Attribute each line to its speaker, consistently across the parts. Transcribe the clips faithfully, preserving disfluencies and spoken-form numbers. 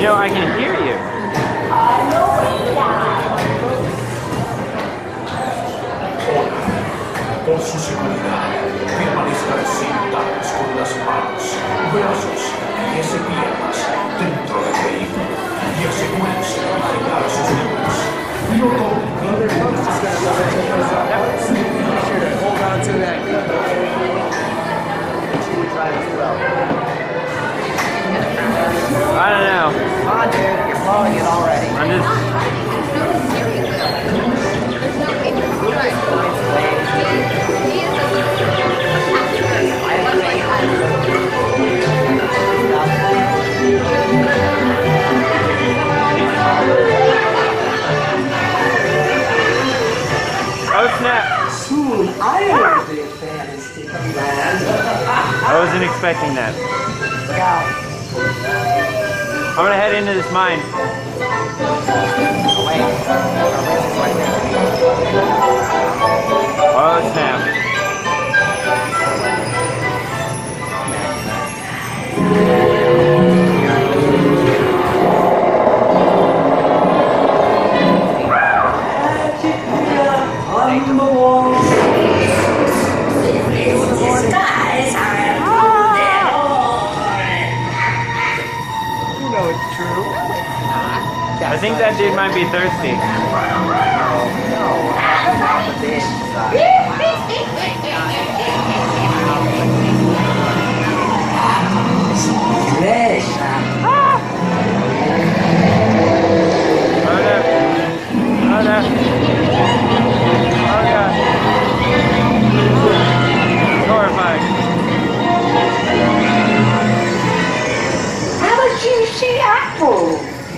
Speaker 1: know, I can hear you.
Speaker 2: Por su seguridad, permanezcan sentados con las manos, brazos y pies piernas dentro del vehículo y asegúrense de vigilar a sus niños. No tomen
Speaker 3: Hold on to that.
Speaker 1: I don't know.
Speaker 3: Come on, dude. You're blowing it already.
Speaker 1: I'm just... Oh snap!
Speaker 3: Soon I will be a fantasy land.
Speaker 1: I wasn't expecting that.
Speaker 3: Look out.
Speaker 1: I'm gonna head into this mine.
Speaker 3: Wait.
Speaker 1: Oh snap.
Speaker 3: On the wall. You know it's true.
Speaker 1: I think that dude might be thirsty. Oh no. Oh no. Oh god. Horrifying.
Speaker 4: How would you see Apple?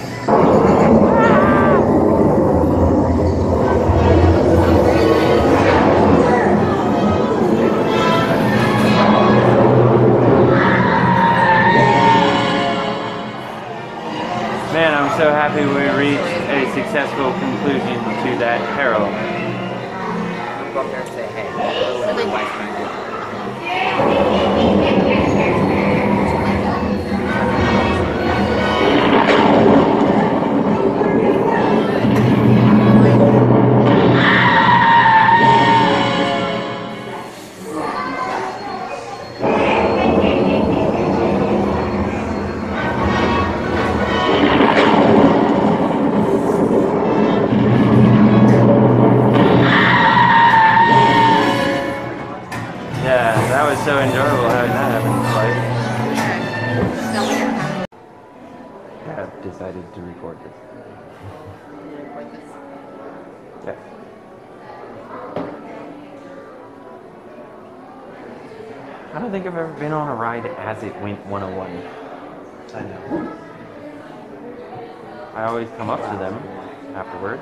Speaker 1: Man, I'm so happy we reached a successful conclusion to that peril.
Speaker 3: Go up there and say, hey, what my wife and I do.
Speaker 1: That was so enjoyable having that happen. Like, I have decided to record this. Yeah. I don't think I've ever been on a ride as it went one oh one.
Speaker 5: I know.
Speaker 1: I always come up to them afterward.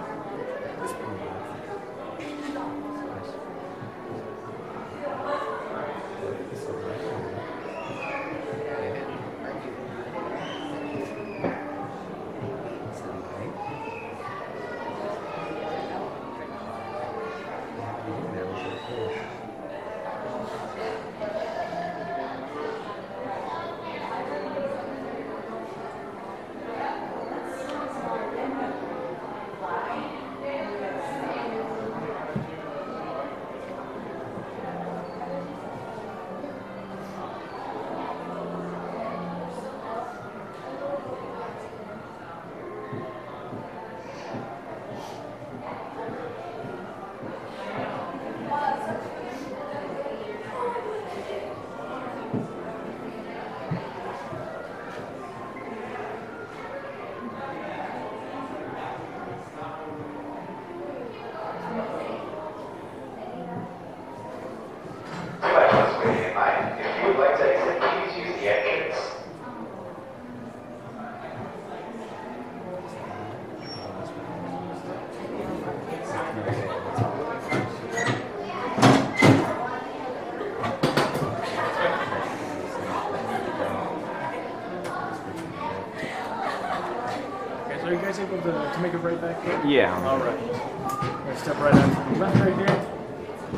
Speaker 5: Are you guys able to, to make it right back here?
Speaker 1: Yeah.
Speaker 5: All right. I'm going to step right out to the left right here.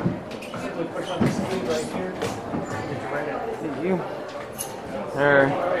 Speaker 5: Simply push on the sleeve right here. Get you right out.
Speaker 1: See you. There.